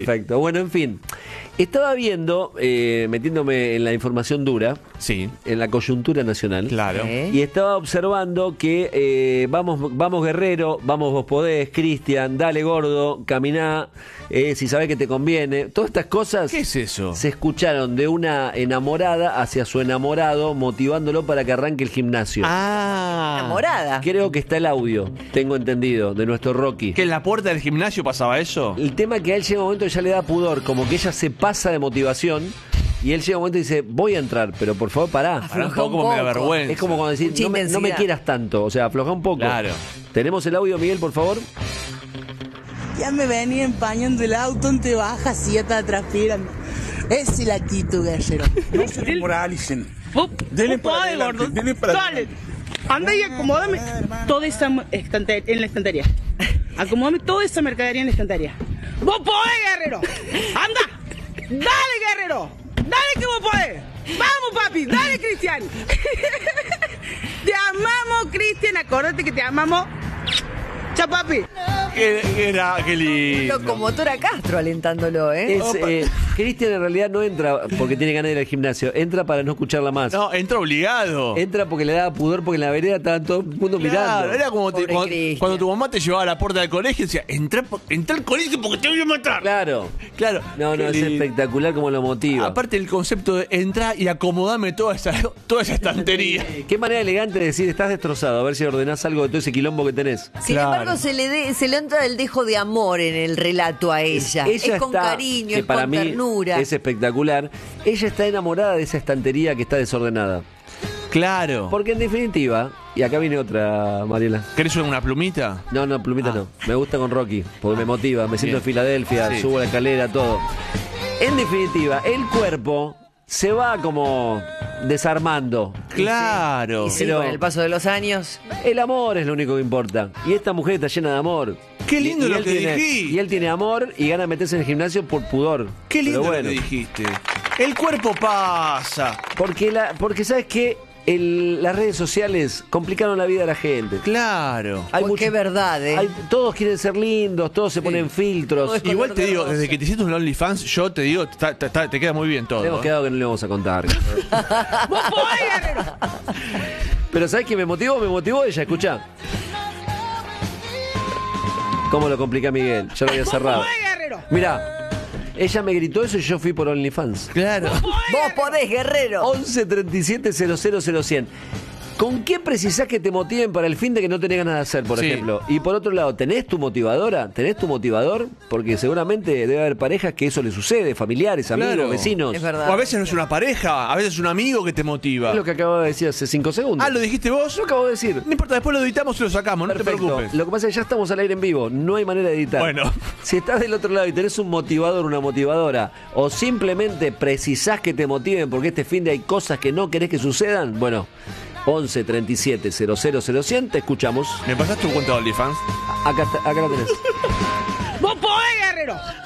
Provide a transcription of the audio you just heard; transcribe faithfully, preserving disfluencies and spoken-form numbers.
Perfecto. Bueno, en fin. Estaba viendo, eh, metiéndome en la información dura, Sí. en la coyuntura nacional. Claro. ¿Eh? Y estaba observando que eh, vamos, vamos Guerrero, vamos vos podés, Cristian, dale gordo, caminá, eh, si sabés que te conviene. Todas estas cosas ¿Qué es eso? se escucharon de una enamorada hacia su enamorado, motivándolo para que arranque el gimnasio. Ah. Enamorada. Creo que está el audio, tengo entendido, de nuestro Rocky. ¿Que en la puerta del gimnasio pasaba eso? El tema es que a él llega un momento que ya le da pudor, como que ella se pasa de motivación y él llega un momento y dice, voy a entrar, pero por favor pará. Pará un Afloja un poco, me da poco. vergüenza. Es como cuando decís, Mucha no me, no me intensidad. quieras tanto, o sea, afloja un poco. Claro. ¿Tenemos el audio, Miguel, por favor? Ya me venía empañando el auto, te bajas y ya está transpirando. Esa es la actitud, guerrero. No se demoralicen. Vos, Denle vos para podés, adelante, gordo. denle para Dale. adelante. Anda y acomódame toda esa estante- en la estantería. Acomódame toda esa mercadería en la estantería. ¡Vos podés, guerrero! ¡Anda! ¡Dale, guerrero! ¡Dale que vos podés! ¡Vamos, papi! ¡Dale, Cristian! Te amamos, Cristian. Acordate que te amamos. ¡Chao, papi! Qué, qué era, qué lindo. Locomotora Castro alentándolo, ¿eh? Es, eh, Cristian en realidad no entra porque tiene ganas de ir al gimnasio, entra para no escucharla más. No, entra obligado. Entra porque le da pudor porque en la vereda estaba todo el mundo Claro, mirando. era como te- Pobre cuando, Cristian. cuando tu mamá te llevaba a la puerta del colegio y decía, entra, po- entra al colegio porque te voy a matar. Claro. Claro. No, no, Qué es lindo. espectacular como lo motiva. Aparte el concepto de entrar y acomodame toda esa, toda esa estantería. Qué manera elegante de decir, estás destrozado, a ver si ordenás algo de todo ese quilombo que tenés. Sin Claro. embargo, se le, de- se le entra el dejo de amor en el relato a ella. Ella es con está, cariño, que es para con mí ternura. es espectacular. Ella está enamorada de esa estantería que está desordenada. Claro. Porque en definitiva, y acá viene otra, Mariela. ¿Querés una plumita? No, no, plumita no. Me gusta con Rocky, porque me motiva, me siento Bien. en Filadelfia, Sí. subo la escalera, todo. En definitiva, el cuerpo se va como desarmando. Claro. Y sí, Pero- con el paso de los años. El amor es lo único que importa. Y esta mujer está llena de amor. Qué lindo Y- y lo él que tiene- dijiste. Y él tiene amor y gana de meterse en el gimnasio por pudor. Qué lindo Pero lo bueno, que dijiste. El cuerpo pasa. porque, la, porque ¿sabes qué? El- las redes sociales complicaron la vida de la gente. Claro. Hay Pues mucho- qué verdad, ¿eh? hay- todos quieren ser lindos, todos se ponen filtros. Todo es Igual color te de digo, rosa. desde que te hiciste un OnlyFans, yo te digo, ta- ta- ta- te queda muy bien todo. Hemos ¿eh? quedado que no le vamos a contar. ¡Vos podés, guerrero! Pero ¿sabes qué me motivó? Me motivó ella, escuchá. ¿Cómo lo complica Miguel? Ya lo había ¡Vos cerrado. podés, guerrero! Mirá, ella me gritó eso y yo fui por OnlyFans. Claro. Vos podés, guerrero. once treinta y siete cero cero cero cien. ¿Con qué precisás que te motiven para el fin de que no tenés ganas de hacer, por Sí. ejemplo? Y por otro lado, ¿tenés tu motivadora? ¿Tenés tu motivador? Porque seguramente debe haber parejas que eso les sucede, familiares, amigos, Claro. vecinos. Es verdad. O a veces no es una pareja, a veces es un amigo que te motiva. Es lo que acabo de decir hace cinco segundos. Ah, ¿lo dijiste vos? Lo acabo de decir. No importa, después lo editamos y lo sacamos, no te Perfecto. preocupes. Lo que pasa es que ya estamos al aire en vivo, no hay manera de editar. Bueno. Si estás del otro lado y tenés un motivador, una motivadora, o simplemente precisás que te motiven porque este fin de hay cosas que no querés que sucedan, bueno, once treinta y siete cero cero cero cien, te escuchamos. ¿Me pasás tu cuenta de OnlyFans? Acá, está- acá lo tenés. ¡Vos podés, guerrero!